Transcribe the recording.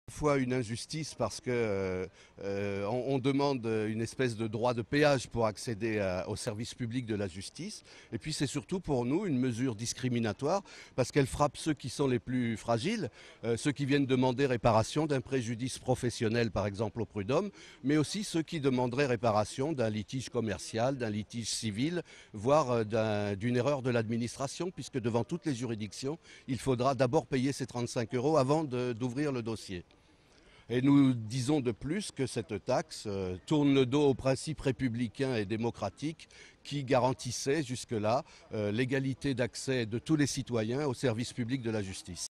Fois une injustice parce que on demande une espèce de droit de péage pour accéder au service public de la justice. Et puis c'est surtout pour nous une mesure discriminatoire parce qu'elle frappe ceux qui sont les plus fragiles, ceux qui viennent demander réparation d'un préjudice professionnel par exemple au prud'homme, mais aussi ceux qui demanderaient réparation d'un litige commercial, d'un litige civil, voire d'une erreur de l'administration, puisque devant toutes les juridictions, il faudra d'abord payer ces 35 € avant d'ouvrir le dossier. Et nous disons de plus que cette taxe tourne le dos aux principes républicains et démocratiques qui garantissaient jusque-là l'égalité d'accès de tous les citoyens au service public de la justice.